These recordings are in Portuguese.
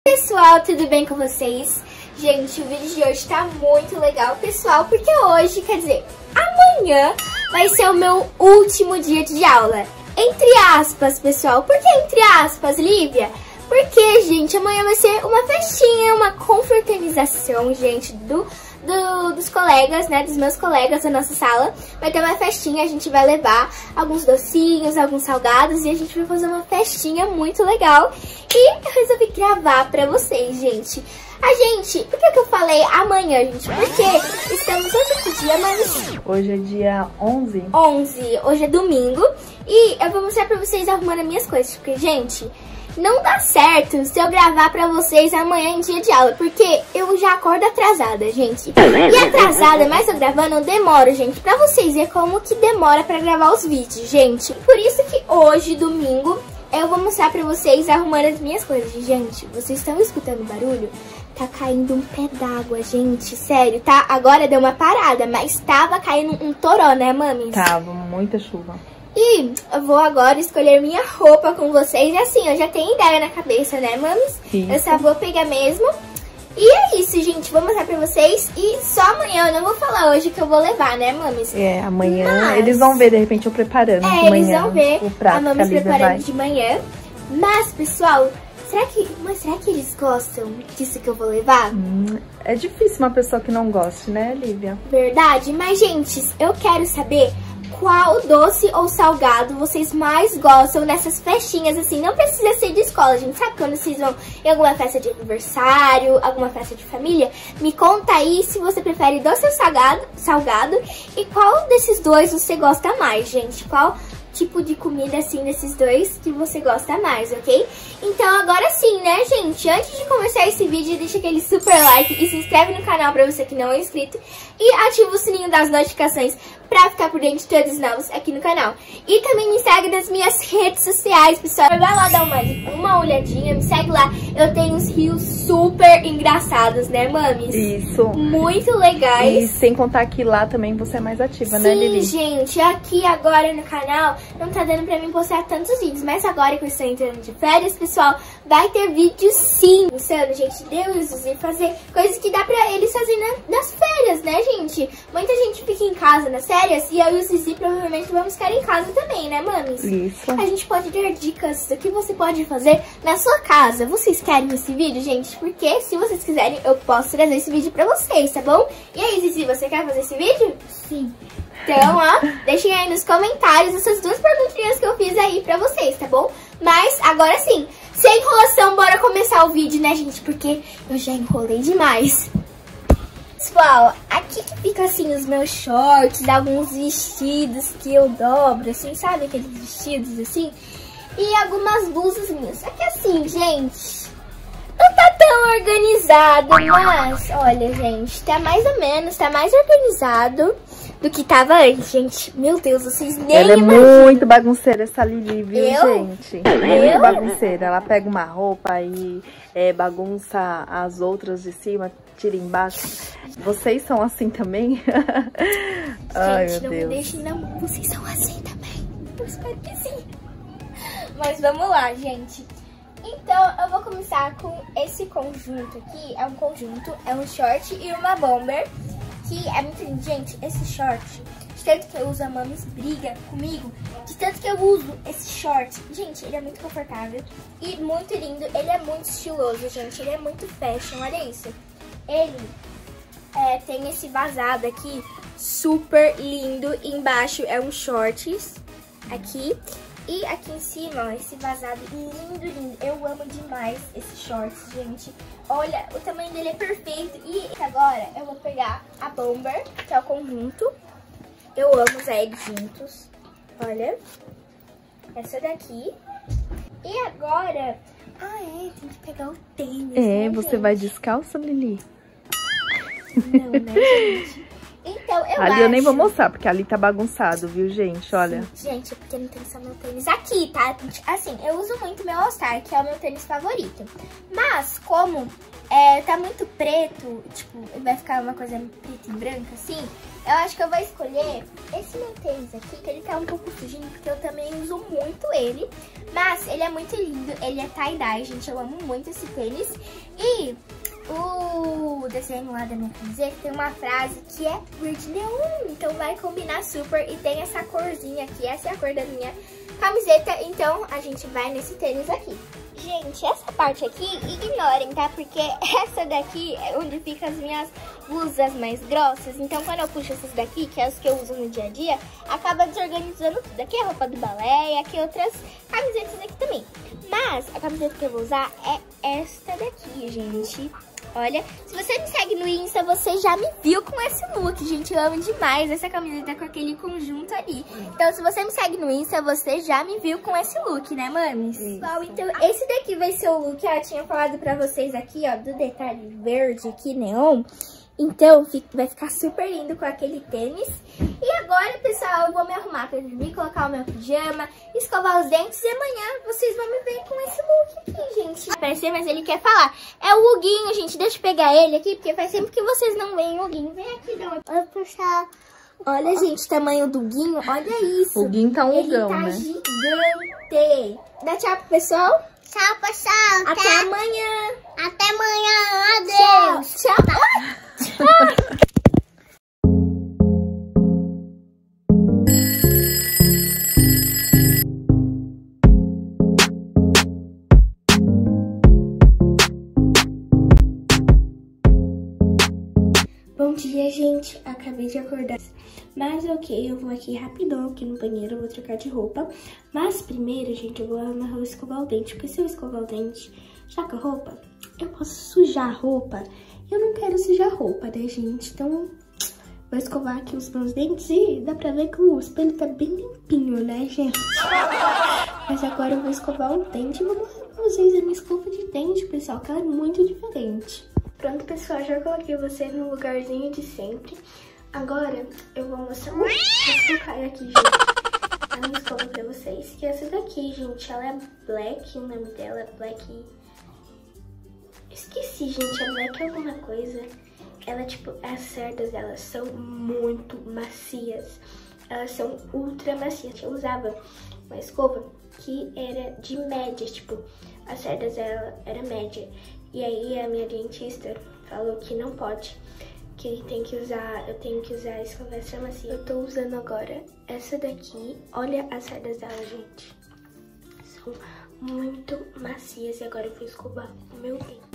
Pessoal, tudo bem com vocês? Gente, o vídeo de hoje tá muito legal, pessoal, porque hoje, quer dizer, amanhã vai ser o meu último dia de aula. Entre aspas, pessoal. Por que entre aspas, Lívia? Porque, gente, amanhã vai ser uma festinha, uma confraternização, gente, dos colegas, né, dos meus colegas da nossa sala. Vai ter uma festinha, a gente vai levar alguns docinhos, alguns salgados e a gente vai fazer uma festinha muito legal. E eu resolvi gravar pra vocês, gente. Por que eu falei amanhã, gente? Porque estamos hoje que dia, mas... Hoje é dia 11. Hoje é domingo. E eu vou mostrar pra vocês arrumando as minhas coisas. Porque, gente, não dá certo se eu gravar pra vocês amanhã em dia de aula. Porque eu já acordo atrasada, gente. E atrasada, mas eu gravando, eu demoro, gente. Pra vocês verem como que demora pra gravar os vídeos, gente. Por isso que hoje, domingo, eu vou mostrar pra vocês arrumando as minhas coisas. Gente, vocês estão escutando barulho? Tá caindo um pé d'água, gente, sério, tá? Agora deu uma parada, mas tava caindo um toró, né, mames? Tava, muita chuva. E eu vou agora escolher minha roupa com vocês. E assim, eu já tenho ideia na cabeça, né, mames? Isso. Eu só vou pegar mesmo. E é isso, gente, vou mostrar pra vocês. E só amanhã, eu não vou falar hoje que eu vou levar, né, mames? É, amanhã eles vão ver, de repente, eu preparando de manhã. Eles vão ver o prato a mames preparando de manhã. Mas, pessoal... Será que eles gostam disso que eu vou levar? É difícil uma pessoa que não goste, né, Lívia? Verdade, mas, gente, eu quero saber qual doce ou salgado vocês mais gostam nessas festinhas, assim. Não precisa ser de escola, gente. Sabe quando vocês vão em alguma festa de aniversário, alguma festa de família? Me conta aí se você prefere doce ou salgado e qual desses dois você gosta mais, gente. Qual tipo de comida, assim, desses dois que você gosta mais, ok? Então, agora sim, né, gente? Antes de começar esse vídeo, deixa aquele super like e se inscreve no canal pra você que não é inscrito. E ativa o sininho das notificações pra ficar por dentro de todos os novos aqui no canal. E também me segue nas minhas redes sociais, pessoal. Vai lá dar uma olhadinha, me segue lá. Eu tenho uns rios super engraçados, né, mames? Isso. Muito legais. E sem contar que lá também você é mais ativa, sim, né, Lili? Sim, gente, aqui agora no canal não tá dando pra mim postar tantos vídeos. Mas agora que eu estou entrando de férias, pessoal, vai ter vídeo sim. Pensando, gente, Deus, e fazer coisas que dá pra eles fazerem nas férias, né, gente? Muita gente fica em casa nas férias e eu e o Zizi provavelmente vamos ficar em casa também, né, mames? Isso. A gente pode dar dicas do que você pode fazer na sua casa. Vocês querem esse vídeo, gente? Porque se vocês quiserem, eu posso trazer esse vídeo pra vocês, tá bom? E aí, Zizi, você quer fazer esse vídeo? Sim. Então, ó, deixem aí nos comentários essas duas perguntinhas que eu fiz aí pra vocês, tá bom? Mas, agora sim, sem enrolação, bora começar o vídeo, né, gente? Porque eu já enrolei demais. Pessoal, aqui que fica assim os meus shorts, alguns vestidos que eu dobro, assim, sabe? Aqueles vestidos assim. E algumas blusas minhas. Aqui assim, gente, não tá tão organizado, mas, olha, gente, tá mais ou menos, tá mais organizado do que tava antes, gente. Meu Deus, vocês nem Ela imaginam. É muito bagunceira, essa Lili, viu, gente? Muito bagunceira. Ela pega uma roupa e bagunça as outras de cima, tira embaixo. Vocês são assim também? Ai, gente, meu não Deus. me deixem na mão. Vocês são assim também? Eu espero que sim. Mas vamos lá, gente. Então, eu vou começar com esse conjunto aqui. É um conjunto, é um short e uma bomber. Que é muito lindo. Gente, esse short, de tanto que eu uso, a mames briga comigo. De tanto que eu uso esse short. Gente, ele é muito confortável e muito lindo. Ele é muito estiloso, gente. Ele é muito fashion, olha isso. Ele tem esse vazado aqui, super lindo. E embaixo é um shorts aqui. E aqui em cima, ó, esse vazado lindo, lindo. Eu amo demais esse shorts, gente. Olha, o tamanho dele é perfeito. E agora eu vou pegar a bomber, que é o conjunto. Eu amo usar eles juntos. Olha, essa daqui. E agora... tem que pegar o tênis, né, Você gente? vai descalça, Lili? Não, né, gente? Então, eu ali acho... eu nem vou mostrar, porque ali tá bagunçado, viu, gente? Olha. Sim, gente, é porque não tem só meu tênis aqui, tá? Assim, eu uso muito meu All Star, que é o meu tênis favorito. Mas, como tá muito preto, tipo, vai ficar uma coisa preta e branca, assim, Eu acho que eu vou escolher esse meu tênis aqui, que ele tá um pouco sujinho, porque eu também uso muito ele. Mas ele é muito lindo, ele é tie-dye, gente, eu amo muito esse tênis. E o desenho lá da minha camiseta tem uma frase que é verde neon, então vai combinar super. E tem essa corzinha aqui, essa é a cor da minha camiseta, então a gente vai nesse tênis aqui. Gente, essa parte aqui, ignorem, tá? Porque essa daqui é onde ficam as minhas blusas mais grossas. Então, quando eu puxo essas daqui, que é as que eu uso no dia a dia, acaba desorganizando tudo. Aqui é a roupa do balé e aqui outras camisetas aqui também. Mas a camiseta que eu vou usar é esta daqui, gente. Olha, se você me segue no Insta, você já me viu com esse look, gente. Eu amo demais essa camiseta com aquele conjunto ali. Então, se você me segue no Insta, você já me viu com esse look, né, mames? Pessoal, então esse daqui vai ser o look, ó, eu tinha falado pra vocês aqui, ó, do detalhe verde aqui, neon. Então, vai ficar super lindo com aquele tênis. E agora, pessoal, eu vou me arrumar pra dormir, colocar o meu pijama, escovar os dentes. E amanhã vocês vão me ver com esse look aqui, gente. Aparecer, mas ele quer falar. É o Huguinho, gente. Deixa eu pegar ele aqui, porque faz tempo que vocês não veem o Huguinho. Vem aqui, dá uma... Olha, pessoal. Olha, gente, o tamanho do Huguinho. Olha isso. O Huguinho tá um Hugão, né? Ele tá gigante. Dá tchau pro pessoal. Tchau, pessoal. Até amanhã. Até amanhã. Adeus. Tchau. Tchau. Bom dia, gente. Acabei de acordar. Mas ok, eu vou aqui rapidão aqui no banheiro, eu vou trocar de roupa. Mas primeiro, gente, eu vou escovar o dente. Porque se eu escovar o dente já com a roupa, eu posso sujar a roupa. Eu não quero sujar a roupa, né, gente? Então, vou escovar aqui os meus dentes e dá pra ver que o espelho tá bem limpinho, né, gente? Mas agora eu vou escovar o dente e vou mostrar pra vocês a minha escova de dente, pessoal, que ela é muito diferente. Pronto, pessoal, já coloquei você no lugarzinho de sempre. Agora eu vou mostrar aqui, gente, a minha escova pra vocês. Que essa daqui, gente, ela é Black, o nome dela é Black... Esqueci, gente, é Black alguma coisa. Ela, tipo, as cerdas delas são muito macias. Elas são ultra macias. Eu usava uma escova que era de média, tipo, as cerdas dela era média. E aí a minha dentista falou que não pode, que eu tenho que usar a escova extra macia. Eu tô usando agora essa daqui. Olha as cerdas dela, gente. São muito macias. E agora eu vou escovar o meu dente.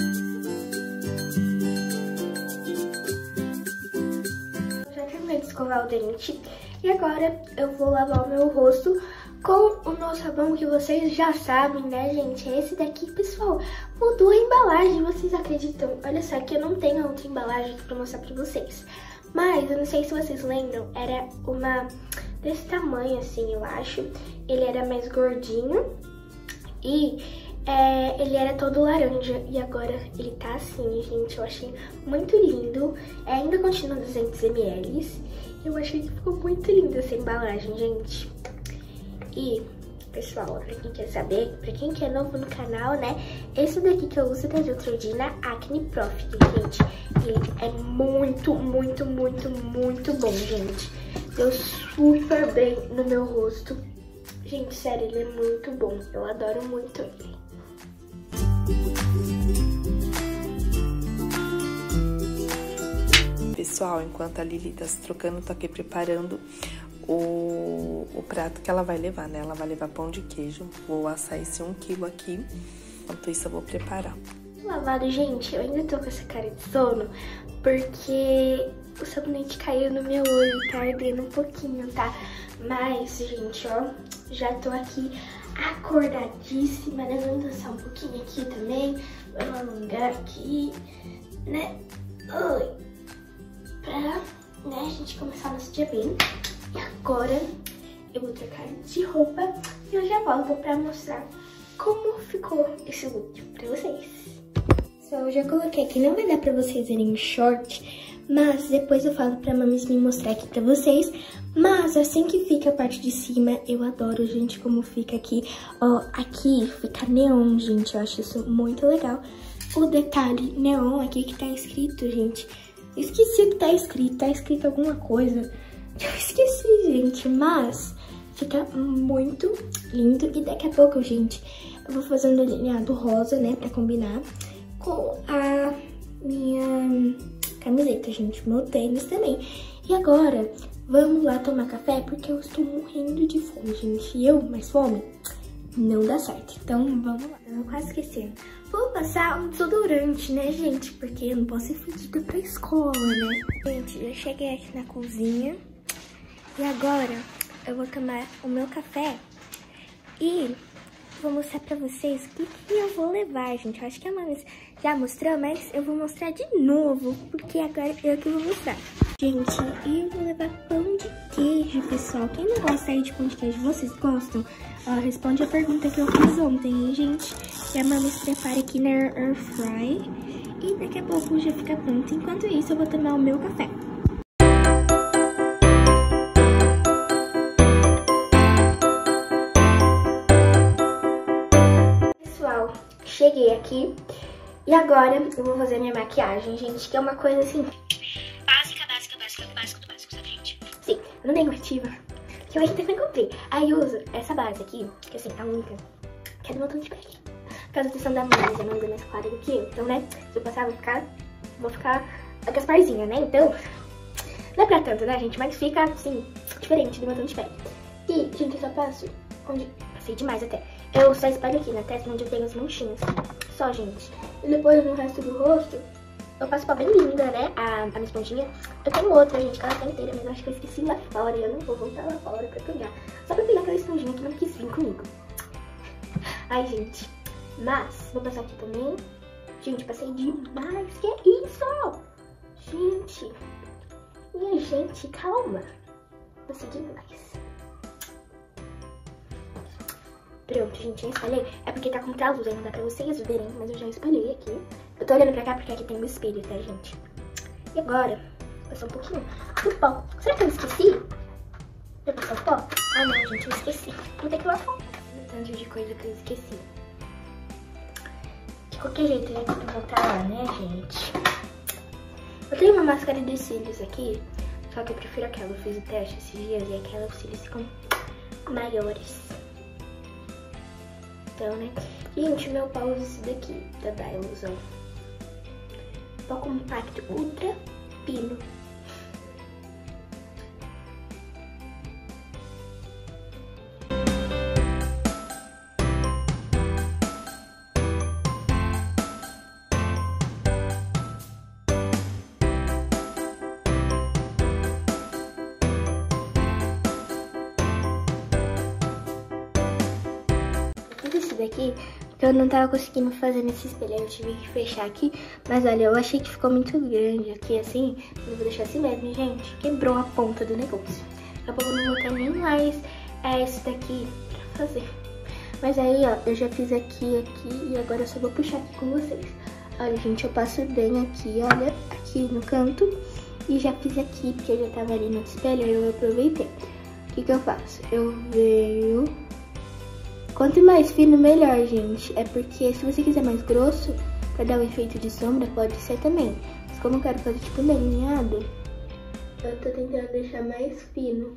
Já terminei de escovar o dente. E agora eu vou lavar o meu rosto com o meu sabão, que vocês já sabem, né, gente? Esse daqui, pessoal, mudou a embalagem, vocês acreditam? Olha só, que eu não tenho outra embalagem aqui pra mostrar pra vocês. Mas, eu não sei se vocês lembram, era uma desse tamanho, assim, eu acho. Ele era mais gordinho e ele era todo laranja. E agora ele tá assim, gente, eu achei muito lindo. Ainda continua 200 ml. Eu achei que ficou muito linda essa embalagem, gente. E, pessoal, pra quem quer saber, pra quem que é novo no canal, né, esse daqui que eu uso é da Neutrogena Acne Profit, gente. Ele é muito, muito, muito, muito bom, gente. Deu super bem no meu rosto. Gente, sério, ele é muito bom. Eu adoro muito ele. Pessoal, enquanto a Lili tá se trocando, tô aqui preparando o prato que ela vai levar, né? Ela vai levar pão de queijo. Vou assar esse 1 quilo aqui. Enquanto isso, eu vou preparar. Lavado, gente, eu ainda tô com essa cara de sono porque o sabonete caiu no meu olho e tá ardendo um pouquinho, tá? Mas, gente, ó, já tô aqui acordadíssima, né? Vamos dançar um pouquinho aqui também. Vamos alongar aqui, né? Oi. Pra, né, a gente começar nosso dia bem. E agora eu vou trocar de roupa e eu já volto pra mostrar como ficou esse look pra vocês. Eu já coloquei aqui, não vai dar pra vocês verem o short, mas depois eu falo pra mamis me mostrar aqui pra vocês. Mas assim que fica a parte de cima, eu adoro, gente, como fica aqui. Ó, aqui fica neon, gente, eu acho isso muito legal. O detalhe neon aqui que tá escrito, gente, Esqueci o que tá escrito. Tá escrito alguma coisa. Eu esqueci, gente. Mas fica muito lindo. E daqui a pouco, gente, eu vou fazer um delineado rosa, né? Pra combinar com a minha camiseta, gente. Meu tênis também. E agora, vamos lá tomar café, porque eu estou morrendo de fome, gente. E eu, mais fome, não dá certo. Então, vamos lá. Eu quase esqueci. Vou passar um desodorante, né, gente? Porque eu não posso ir fedida pra escola, né? Gente, eu cheguei aqui na cozinha. E agora, eu vou tomar o meu café. E vou mostrar pra vocês o que eu vou levar, gente. Eu acho que a Mami já mostrou, mas eu vou mostrar de novo, porque agora eu que vou mostrar. Gente, eu vou levar pão de queijo, pessoal. Quem não gosta aí de pão de queijo, vocês gostam? Responde a pergunta que eu fiz ontem, hein, gente? E a Mami se prepara aqui na Air Fry. E daqui a pouco já fica pronto. Enquanto isso, eu vou tomar o meu café. Pessoal, cheguei aqui. E agora eu vou fazer minha maquiagem, gente, que é uma coisa assim... básico, sabe, gente? Sim, eu não tenho corretiva, que eu ainda não comprei. Aí eu uso essa base aqui, que assim, a única, que é do meu tom de pele. Por causa da questão da mãe, a mãe é mais clara do que eu. Então, né, se eu passar, vou ficar com as parzinhas, né? Então, não é pra tanto, né, gente? Mas fica, assim, diferente do meu tom de pele. E, gente, eu só passo onde... Passei demais até. Eu só espalho aqui na testa, onde eu tenho as manchinhas. Só, gente. E depois, no resto do rosto, eu passo pó bem linda, né? A minha esponjinha. Eu tenho outra, gente, que ela tá inteira, mas eu acho que eu esqueci lá fora. E eu não vou voltar lá fora pra pegar. Só pra pegar aquela esponjinha que não quis vir comigo. Ai, gente. Mas, vou passar aqui também. Gente, passei demais. Que é isso? Gente. Minha gente, calma. Passei demais. Pronto, gente, já espalhei. É porque tá contra a luz, aí não dá pra vocês verem, mas eu já espalhei aqui. Eu tô olhando pra cá porque aqui tem um espelho, tá, gente? E agora, vou passar um pouquinho do pó. Será que eu esqueci? Eu passar o pó? Ah, não, gente, eu esqueci. Vou ter que lavar um tanto de coisa que eu esqueci. De qualquer jeito, eu vou voltar lá, né, gente? Eu tenho uma máscara de cílios aqui, só que eu prefiro aquela. Eu fiz o teste esses dias e aquela os cílios ficam maiores. Então, né? Gente, meu pau usa esse daqui, da Dylos, ó. Pó compacto ultra fino. Daqui, que eu não tava conseguindo fazer nesse espelho, aí eu tive que fechar aqui, mas olha, eu achei que ficou muito grande aqui, assim, eu vou deixar assim mesmo, gente, quebrou a ponta do negócio. Daqui a pouco eu não vou ter nem mais esse daqui pra fazer. Mas aí, ó, eu já fiz aqui, e agora eu só vou puxar aqui com vocês. Olha, gente, eu passo bem aqui, olha, aqui no canto, e já fiz aqui, porque eu já tava ali no espelho, aí eu aproveitei. O que que eu faço? Eu venho... Quanto mais fino, melhor, gente. É porque se você quiser mais grosso, pra dar um efeito de sombra, pode ser também. Mas como eu quero fazer tipo delineado, eu tô tentando deixar mais fino.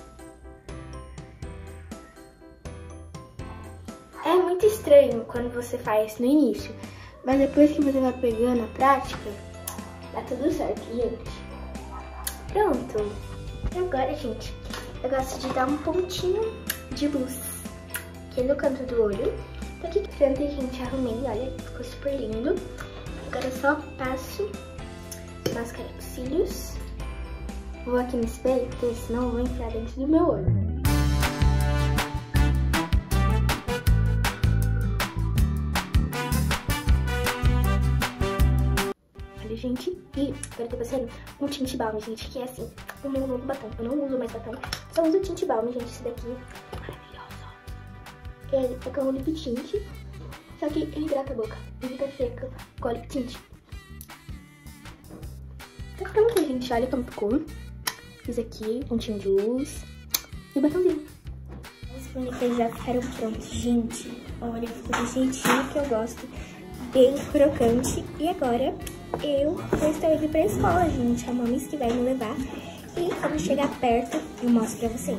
É muito estranho quando você faz no início, mas depois que você vai pegando a prática, dá tudo certo, gente. Pronto. E agora, gente, eu gosto de dar um pontinho de luz aqui no canto do olho. Tô aqui pronto, gente, arrumei, olha, ficou super lindo. Agora eu só passo máscara dos cílios. Vou aqui no espelho, porque senão eu vou enfiar dentro do meu olho. Olha, gente, e agora eu tô passando um tint balm, gente, que é assim, o meu novo batom. Eu não uso mais batom, só uso tint balm, gente, esse daqui. Ele é com o lip tint, só que ele hidrata a boca e fica seca com o lip tint. Tá pronto, gente, olha como ficou. Fiz aqui um pontinho de luz e o batomzinho. Os bonecos já ficaram prontos, gente. Olha, ficou do jeitinho que eu gosto, bem crocante. E agora eu estou indo pra escola, gente. A Mamis que vai me levar. E quando chegar perto, eu mostro pra vocês.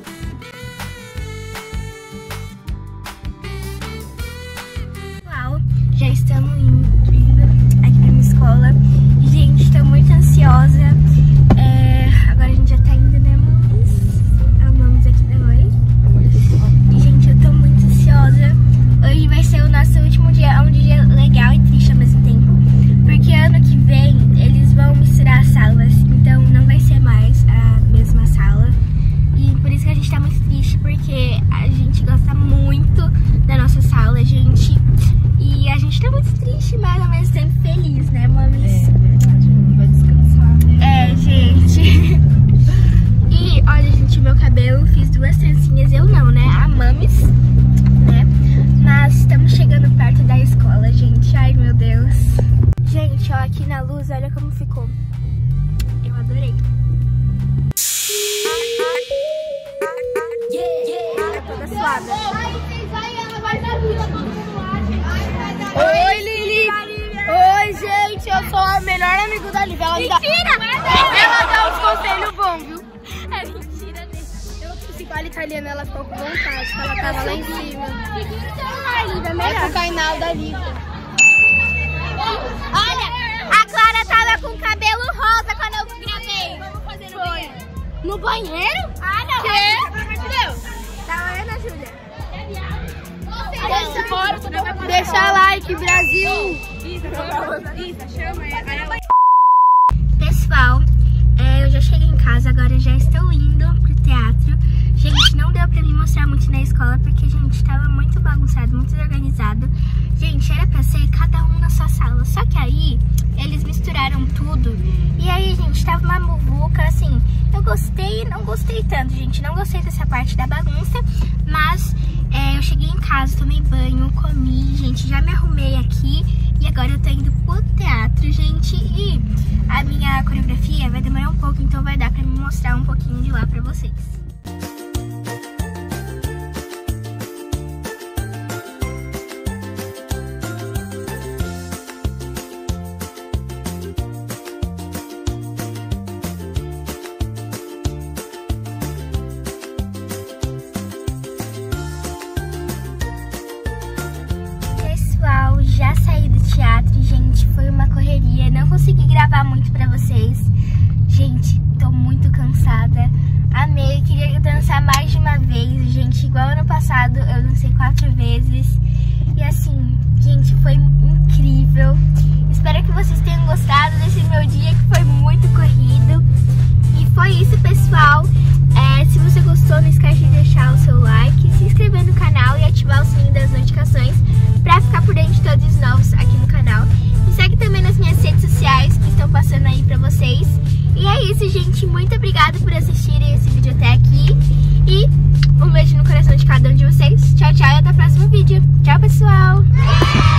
Pessoal, já estamos indo aqui pra minha escola. Gente, tô muito ansiosa. Agora a gente já tá indo, né, Mamis? A Mamis aqui da mãe. E, gente, eu tô muito ansiosa. Hoje vai ser o nosso último dia, um dia legal e triste ao mesmo tempo. Porque ano que vem eles vão misturar as salas, então não vai ser mais a mesma sala. E por isso que a gente tá muito triste, porque a gente gosta muito da nossa sala, gente. E a gente tá muito triste, mas ao mesmo tempo feliz, né, Mamis? Vai descansar, né? Gente. E olha, gente, meu cabelo, fiz 2 trancinhas, eu não, né? A Mamis, né? Mas estamos chegando perto da escola, gente. Ai, meu Deus. Gente, ó, aqui na luz, olha como ficou. Eu adorei. Tá toda suada. Oi, Lili! Oi, gente! Eu sou o melhor amigo da Lívia. Ela dá uns conselhos bons, viu? É mentira, né? Eu trouxe com a italiana, ela ficou com vontade, que ela tava lá em cima. É pro canal da Lívia. Olha, a Clara tava com cabelo rosa quando eu gravei. Vamos fazer no banheiro. No banheiro? Ah, não. Tá vendo, Júlia? Deixa like, Brasil! Pessoal, eu já cheguei em casa, agora já estou indo pro teatro. Gente, não deu pra me mostrar muito na escola, porque, gente, tava muito bagunçado, muito desorganizado. Gente, era pra ser cada um na sua sala, só que aí eles misturaram tudo. E aí, gente, tava uma muvuca, assim, eu gostei e não gostei tanto, gente. Não gostei dessa parte da bagunça, mas eu cheguei em casa, tomei banho, comi, gente, já me arrumei aqui. E agora eu tô indo pro teatro, gente. E a minha coreografia vai demorar um pouco, então vai dar pra me mostrar um pouquinho de lá pra vocês. Já saí do teatro, gente, foi uma correria, não consegui gravar muito pra vocês. Gente, tô muito cansada, amei, queria dançar mais de uma vez, gente, igual ano passado eu dancei 4 vezes. E assim, gente, foi incrível. Espero que vocês tenham gostado desse meu dia, que foi muito corrido. E foi isso, pessoal. Se você gostou, não esquece de deixar o seu like, se inscrever no canal e ativar o sininho das notificações pra ficar por dentro de todos os novos aqui no canal. Me segue também nas minhas redes sociais que estão passando aí pra vocês. E é isso, gente. Muito obrigada por assistirem esse vídeo até aqui. E um beijo no coração de cada um de vocês. Tchau, tchau e até o próximo vídeo. Tchau, pessoal!